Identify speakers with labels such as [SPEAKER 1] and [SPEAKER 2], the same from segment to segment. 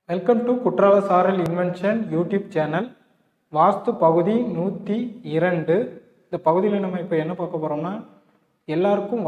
[SPEAKER 1] Welcome to குற்றால சாரல் invention YouTube channel. வாஸ்து பகுதி 102. இந்த பகுதியில் நம்ம இப்போ என்ன பார்க்க போகிறோம்னா, எல்லாருக்கும்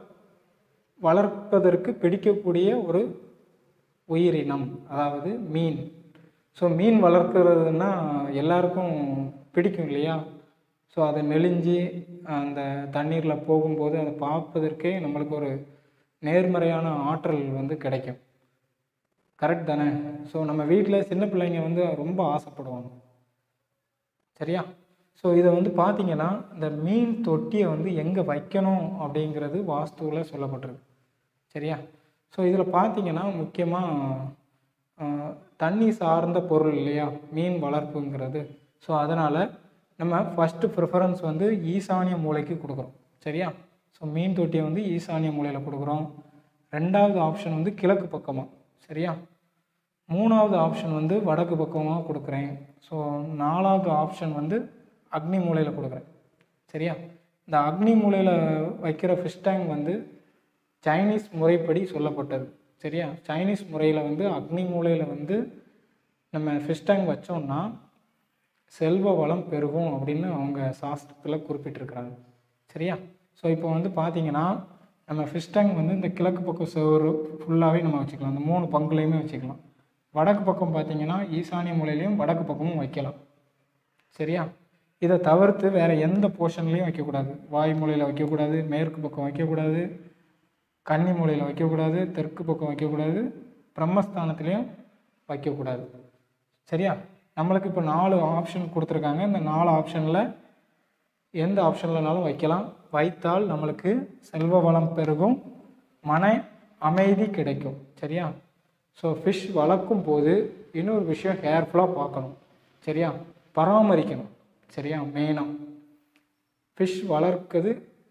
[SPEAKER 1] வளர்ப்பதற்கு பிடிக்கக்கூடிய ஒரு உயிரினம், அதாவது மீன். ஸோ மீன் வளர்க்குறதுன்னா எல்லாருக்கும் பிடிக்கும் இல்லையா? ஸோ அதை நெளிஞ்சு அந்த தண்ணீரில் போகும்போது அதை பார்ப்பதற்கே நம்மளுக்கு ஒரு நேர்மறையான ஆற்றல் கிடைக்கும். கரெக்ட் தானே? ஸோ நம்ம வீட்டில் சின்ன பிள்ளைங்க ரொம்ப ஆசைப்படுவாங்க, சரியா? ஸோ இதை பார்த்தீங்கன்னா, இந்த மீன் தொட்டியை எங்கே வைக்கணும் அப்படிங்கிறது வாஸ்துவில் சொல்லப்பட்டிருக்கு, சரியா? ஸோ இதில் பார்த்தீங்கன்னா முக்கியமாக தண்ணி சார்ந்த பொருள் இல்லையா மீன் வளர்ப்புங்கிறது. ஸோ அதனால் நம்ம ஃபஸ்ட்டு ப்ரிஃபரன்ஸ் ஈசானிய மூலைக்கு கொடுக்குறோம், சரியா? ஸோ மீன் தொட்டியை ஈசானிய மூலையில் கொடுக்குறோம். ரெண்டாவது ஆப்ஷன் கிழக்கு பக்கமாக, சரியா? மூணாவது ஆப்ஷன் வடக்கு பக்கமாக கொடுக்குறேன். ஸோ நாலாவது ஆப்ஷன் அக்னி மூலையில் கொடுக்குறேன், சரியா? இந்த அக்னி மூலையில் வைக்கிற ஃபிஷ் டேங்க் சைனீஸ் முறைப்படி சொல்லப்பட்டது, சரியா? சைனீஸ் முறையில் அக்னி மூலையில் நம்ம ஃபிஷ் டேங்க் வச்சோம்னா செல்வ வளம் பெருகும் அப்படின்னு அவங்க சாஸ்திரத்தில் குறிப்பிட்டிருக்கிறாங்க, சரியா? ஸோ இப்போ பார்த்தீங்கன்னா நம்ம ஃபிஷ் டேங்க் இந்த கிழக்கு பக்கம் செவரு ஃபுல்லாகவே நம்ம வச்சுக்கலாம், அந்த 3 பங்குலையுமே வச்சுக்கலாம். வடக்கு பக்கம் பார்த்தீங்கன்னா ஈசானிய மூலையிலையும் வடக்கு பக்கமும் வைக்கலாம், சரியா? இதை தவிர்த்து வேறு எந்த போர்ஷன்லேயும் வைக்கக்கூடாது. வாய் மூலையில் வைக்கக்கூடாது, மேற்கு பக்கம் வைக்கக்கூடாது, கன்னி மூலையில் வைக்கக்கூடாது, தெற்கு பக்கம் வைக்கக்கூடாது, பிரம்மஸ்தானத்துலேயும் வைக்கக்கூடாது, சரியா? நம்மளுக்கு இப்போ 4 ஆப்ஷன் கொடுத்துருக்காங்க. இந்த 4 ஆப்ஷனில் எந்த ஆப்ஷன்லனாலும் வைக்கலாம். வைத்தால் நம்மளுக்கு செல்வ வளம் பெருகும், மன அமைதி கிடைக்கும், சரியா? ஸோ ஃபிஷ் வளர்க்கும் போது இன்னொரு விஷயம் கேர்ஃபுல்லாக பார்க்கணும், சரியா? பராமரிக்கணும், சரியா? மெயினாக ஃபிஷ் வளர்க்குது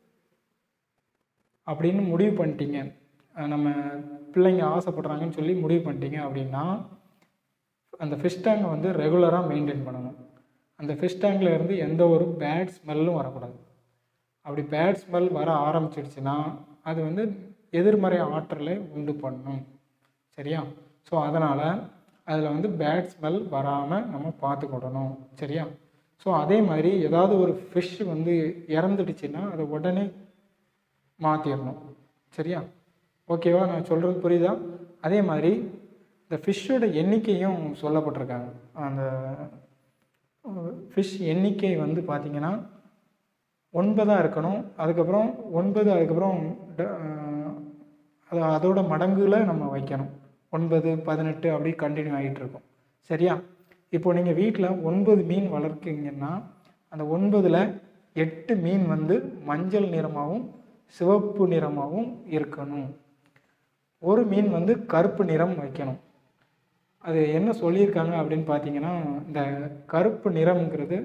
[SPEAKER 1] அப்படின்னு முடிவு பண்ணிட்டீங்க, நம்ம பிள்ளைங்க ஆசைப்படுறாங்கன்னு சொல்லி முடிவு பண்ணிட்டீங்க அப்படின்னா, அந்த ஃபிஷ் டேங்கை ரெகுலராக மெயின்டைன் பண்ணணும். அந்த ஃபிஷ் டேங்கில் இருந்து எந்த ஒரு பேட் ஸ்மெல்லும் வரக்கூடாது. அப்படி பேட் ஸ்மெல் வர ஆரம்பிச்சிடுச்சுன்னா அது எதிர்மறை ஆற்றலை உண்டு பண்ணும், சரியா? ஸோ அதனால் அதில் பேட் ஸ்மெல் வராமல் நம்ம பார்த்துக்கிடணும், சரியா? ஸோ அதே மாதிரி ஏதாவது ஒரு ஃபிஷ் இறந்துடுச்சுன்னா அதை உடனே மாற்றிடணும், சரியா? ஓகேவா? நான் சொல்கிறது புரியுதா? அதே மாதிரி இந்த ஃபிஷ்ஷோட எண்ணிக்கையும் சொல்லப்பட்டிருக்காங்க. அந்த ஃபிஷ் எண்ணிக்கை பார்த்திங்கன்னா 9 இருக்கணும். அதுக்கப்புறம் 9, அதுக்கப்புறம் அதோட மடங்குல நம்ம வைக்கணும். 9, 18 அப்படி கண்டினியூ ஆகிட்டு இருக்கும், சரியா? இப்போ நீங்கள் வீட்டில் 9 மீன் வளர்க்குறீங்கன்னா அந்த 9ல் 8 மீன் மஞ்சள் நிறமாகவும் சிவப்பு நிறமாகவும் இருக்கணும். ஒரு மீன் கருப்பு நிறம் வைக்கணும். அது என்ன சொல்லியிருக்காங்க அப்படின்னு பார்த்தீங்கன்னா, இந்த கருப்பு நிறம்ங்கிறது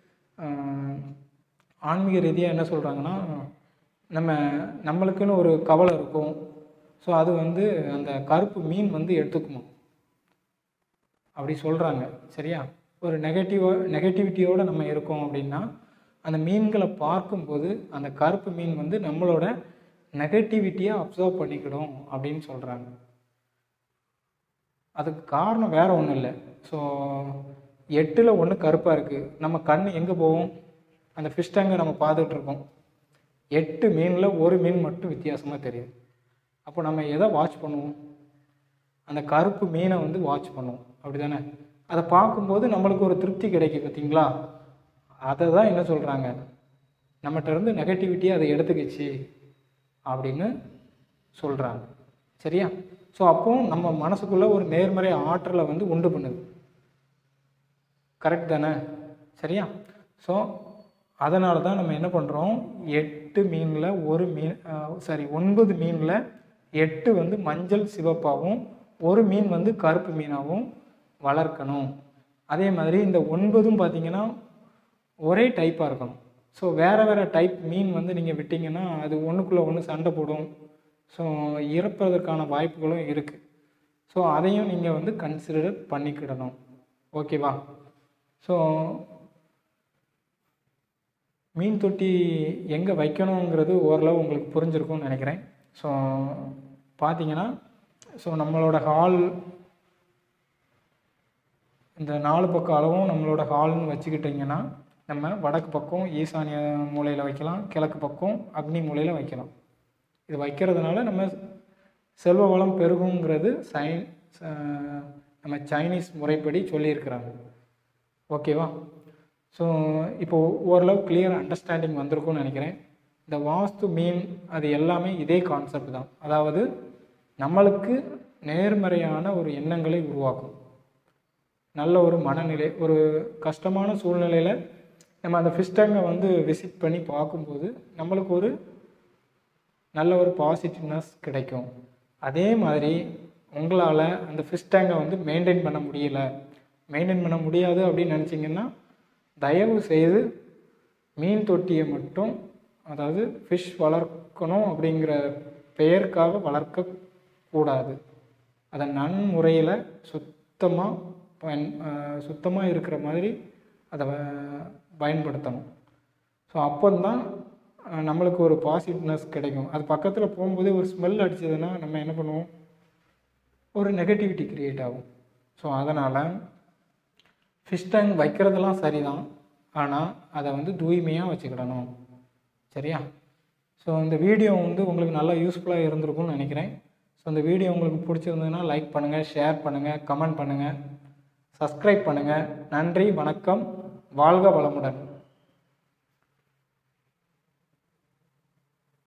[SPEAKER 1] ஆன்மீக ரீதியாக என்ன சொல்கிறாங்கன்னா, நம்மளுக்குன்னு ஒரு கவலை இருக்கும். ஸோ அது அந்த கருப்பு மீன் எடுத்துக்குமா அப்படி சொல்கிறாங்க, சரியா? ஒரு நெகட்டிவிட்டியோடு நம்ம இருக்கோம் அப்படின்னா அந்த மீன்களை பார்க்கும்போது அந்த கருப்பு மீன் நம்மளோட நெகட்டிவிட்டியை அப்சர்வ் பண்ணிக்கிடும் அப்படின்னு சொல்கிறாங்க. அதுக்கு காரணம் வேறு ஒன்றும் இல்லை. ஸோ 8ல் 1 கருப்பாக இருக்குது, நம்ம கண் எங்கே போவோம்? அந்த ஃபிஷ் டேங்கை நம்ம பார்த்துட்ருக்கோம். 8 மீனில் 1 மீன் மட்டும் வித்தியாசமாக தெரியுது. அப்போ நம்ம எதை வாட்ச் பண்ணுவோம்? அந்த கருப்பு மீனை வாட்ச் பண்ணுவோம், அப்படி தானே? அதை பார்க்கும்போது நம்மளுக்கு ஒரு திருப்தி கிடைக்கும், பார்த்தீங்களா? அதை தான் என்ன சொல்கிறாங்க, நம்மகிட்ட இருந்து நெகட்டிவிட்டியை அதை எடுத்துக்கிச்சு அப்படின்னு சொல்கிறாங்க, சரியா? ஸோ அப்போ நம்ம மனசுக்குள்ளே ஒரு நேர்மறை ஆற்றலை உண்டு பண்ணுது, கரெக்ட் தானே? சரியா? ஸோ அதனால தான் நம்ம என்ன பண்ணுறோம், 8 மீனில் 9 மீனில் 8 மஞ்சள் சிவப்பாகவும் 1 மீன் கருப்பு மீனாகவும் வளர்க்கணும். அதே மாதிரி இந்த 9ம் பார்த்திங்கன்னா ஒரே டைப்பாக இருக்கணும். ஸோ வேறு டைப் மீன் நீங்கள் விட்டிங்கன்னா அது ஒன்றுக்குள்ளே ஒன்று சண்டை போடும். ஸோ இறப்பதற்கான வாய்ப்புகளும் இருக்குது. ஸோ அதையும் நீங்கள் கன்சிடர் பண்ணிக்கிடணும், ஓகேவா? ஸோ மீன் தொட்டி எங்கே வைக்கணுங்கிறது ஓரளவு உங்களுக்கு புரிஞ்சிருக்கும்னு நினைக்கிறேன். ஸோ பார்த்தீங்கன்னா, ஸோ நம்மளோட ஹால் இந்த 4 பக்க அளவும் நம்மளோட ஹால்னு வச்சுக்கிட்டிங்கன்னா நம்ம வடக்கு பக்கம் ஈசானிய மூலையில் வைக்கலாம், கிழக்கு பக்கம் அக்னி மூலையில் வைக்கலாம். இது வைக்கிறதுனால நம்ம செல்வ வளம் பெருகுங்கிறது நம்ம சைனீஸ் முறைப்படி சொல்லியிருக்கிறாங்க. ஓகேவா? ஸோ இப்போது ஓரளவு கிளியர் அண்டர்ஸ்டாண்டிங் வந்திருக்கும்னு நினைக்கிறேன். இந்த வாஸ்து மீன் அது எல்லாமே இதே கான்செப்ட் தான். அதாவது நம்மளுக்கு நேர்மறையான ஒரு எண்ணங்களை உருவாக்கும். நல்ல ஒரு மனநிலை, ஒரு கஷ்டமான சூழ்நிலையில் நம்ம அந்த ஃபிஷ் டேங்கை வந்து விசிட் பண்ணி பார்க்கும்போது நம்மளுக்கு ஒரு நல்ல ஒரு பாசிட்டிவ்னஸ் கிடைக்கும். அதே மாதிரி உங்களால் அந்த ஃபிஷ் டேங்கை வந்து மெயின்டைன் பண்ண முடியாது அப்படின்னு நினச்சிங்கன்னா தயவு செய்து மீன் தொட்டியை மட்டும், அதாவது ஃபிஷ் வளர்க்கணும் அப்படிங்கிற பெயருக்காக வளர்க்கக்கூடாது. அதை நன்முறையில் சுத்தமாக இருக்கிற மாதிரி அதை பயன்படுத்தணும். ஸோ அப்போதான் நம்மளுக்கு ஒரு பாசிட்டிவ்னஸ் கிடைக்கும். அது பக்கத்தில் போகும்போதே ஒரு ஸ்மெல் அடிச்சதுன்னா நம்ம என்ன பண்ணுவோம், ஒரு நெகட்டிவிட்டி க்ரியேட் ஆகும். ஸோ அதனால் ஃபிஷ் டேங்க் வைக்கிறதெல்லாம் சரிதான், ஆனால் அதை வந்து தூய்மையாக வச்சுக்கிடணும். சரியா? ஸோ இந்த வீடியோ வந்து உங்களுக்கு நல்லா யூஸ்ஃபுல்லாக இருந்திருக்கும்னு நினைக்கிறேன். ஸோ இந்த வீடியோ உங்களுக்கு பிடிச்சிருந்ததுன்னா லைக் பண்ணுங்கள், ஷேர் பண்ணுங்கள், கமெண்ட் பண்ணுங்கள், சப்ஸ்கிரைப் பண்ணுங்கள். நன்றி, வணக்கம், வாழ்க வளமுடன்.